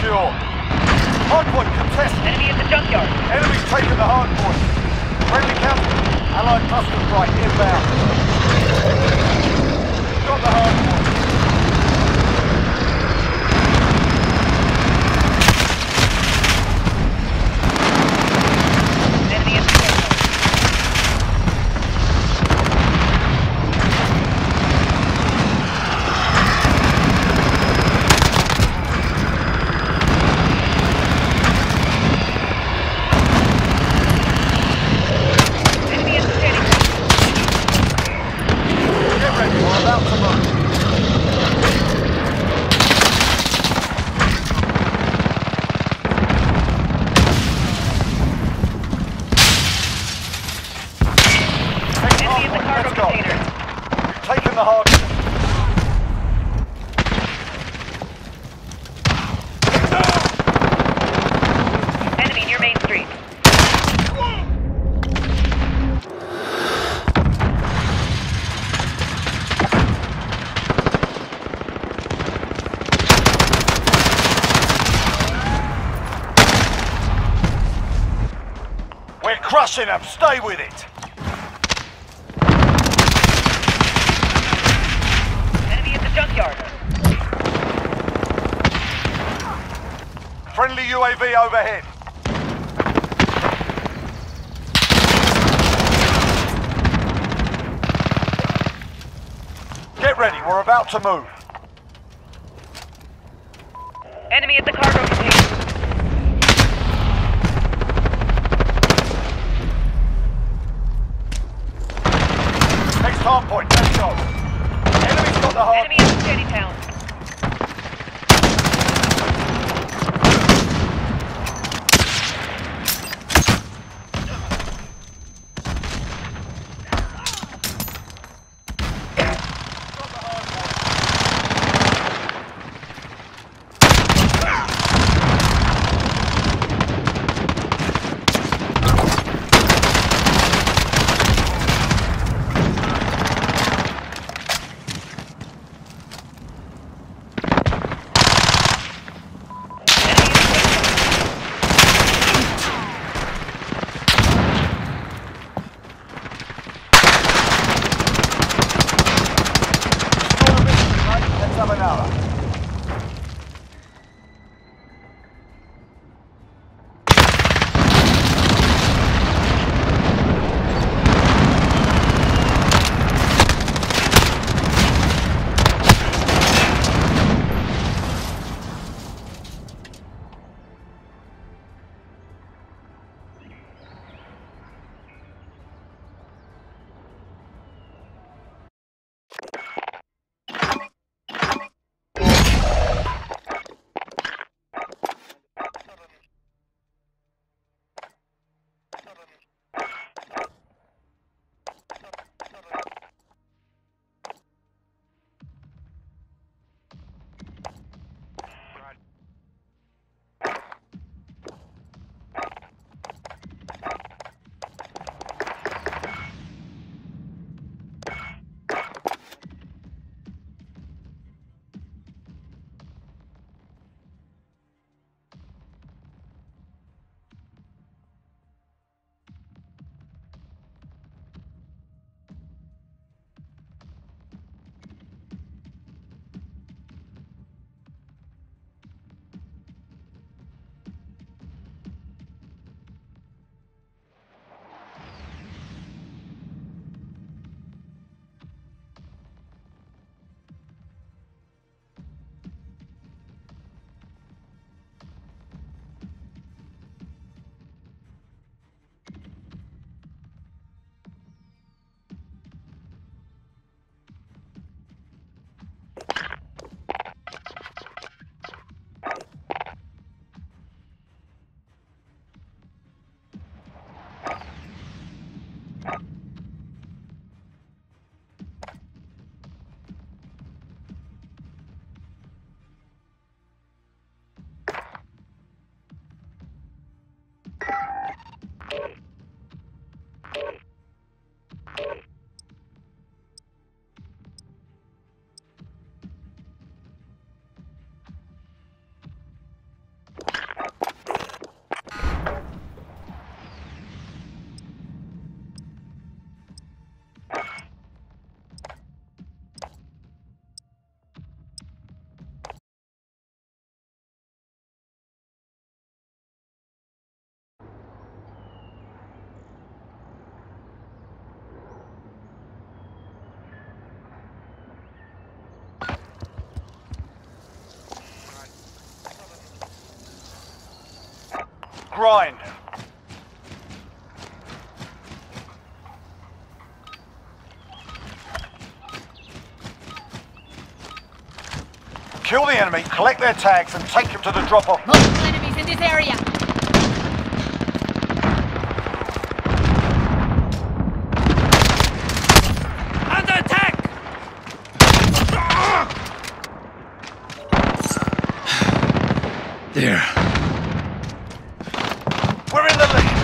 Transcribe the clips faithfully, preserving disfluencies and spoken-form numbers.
secure. Hardpoint contested. Enemy at the junkyard. Enemy's taken the hardpoint. Friendly counter. Allied cluster strike inbound. Got the hardpoint. Enemy at the junkyard. Enemy at the standing. Get ready, we're about to move. Take Enemy at the hardpoint, cargo let's go. container. We've taken the hardpoint. Enemy near Main Street. We're crushing them, stay with it. Enemy at the junkyard. Friendly U A V overhead. Get ready, we're about to move. Enemy at the cargo container. Next hardpoint, let's go. Enemy's got the hard. Enemy at the shanty town. grind. Kill the enemy, collect their tags, and take them to the drop-off. Multiple enemies in this area. Under attack! There. We're in the lead.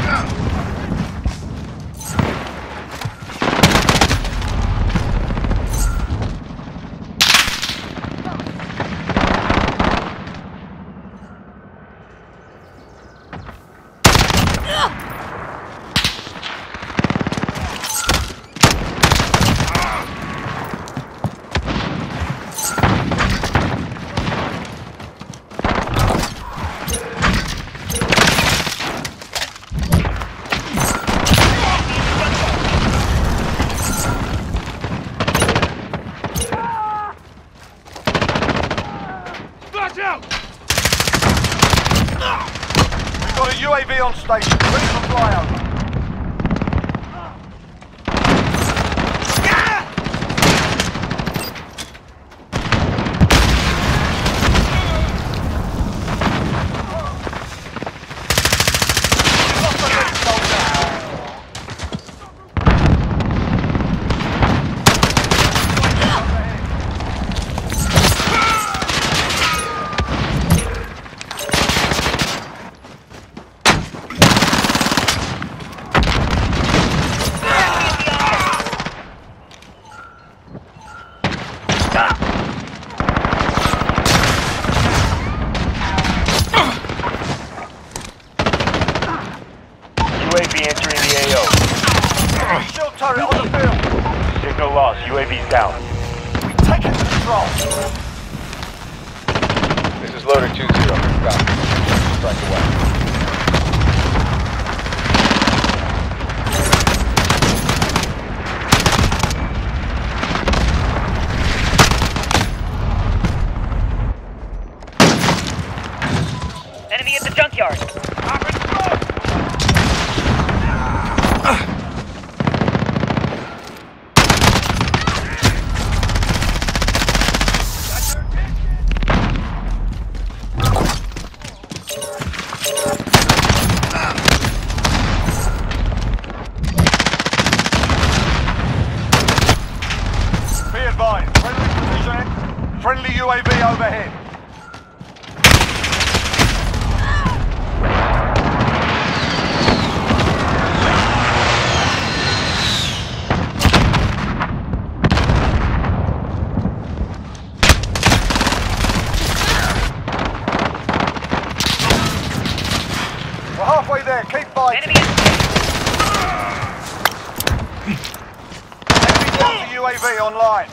We've got a U A V on station, ready for flyover. Lost the lead, soldier. U A V entering the A O. Shield turret on the field. Signal lost. U A V's down. We've taken control. This is loader two zero. Copy. Strike away. Enemy at the junkyard. Be advised, friendly positioning. Friendly U A V overhead. We're halfway there, keep fighting. Enemy at Enemy Delta U A V online.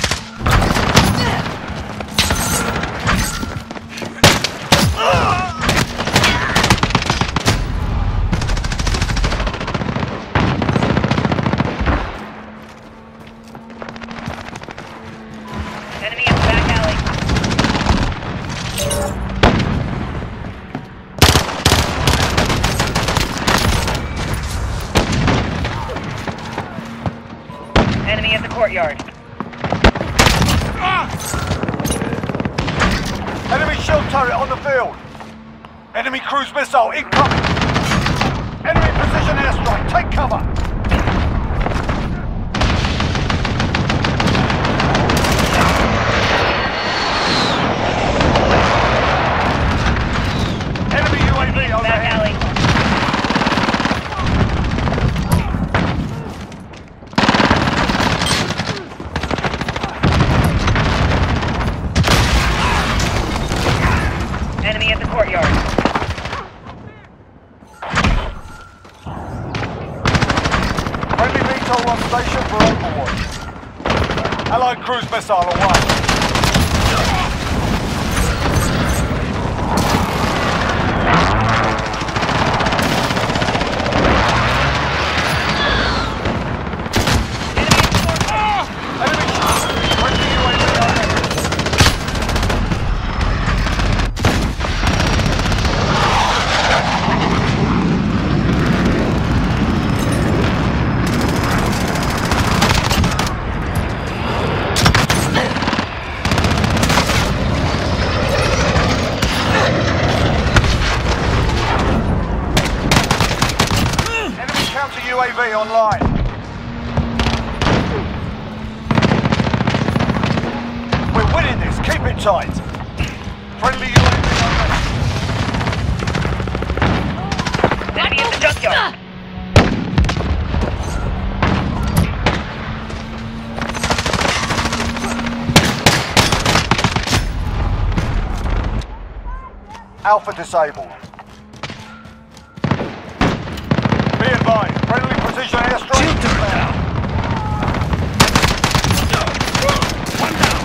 enemy in the back alley. Enemy at the courtyard. Enemy shield turret on the field. Enemy cruise missile incoming. Enemy precision airstrike, take cover. Enemy U A V Back overhead. alley. Enemy at the courtyard. Friendly V TOL on station for overwatch. Allied cruise missile away. Enemy friendly U A V overhead. online. We're winning this. Keep it tight. Friendly U A V online. Enemy at the junkyard. Alpha disabled. Be advised, friendly precision airstrike. Shield turret down. One down.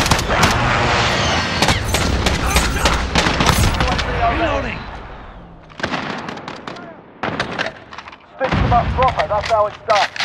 Reloading. Stitch them up proper, that's how it's done.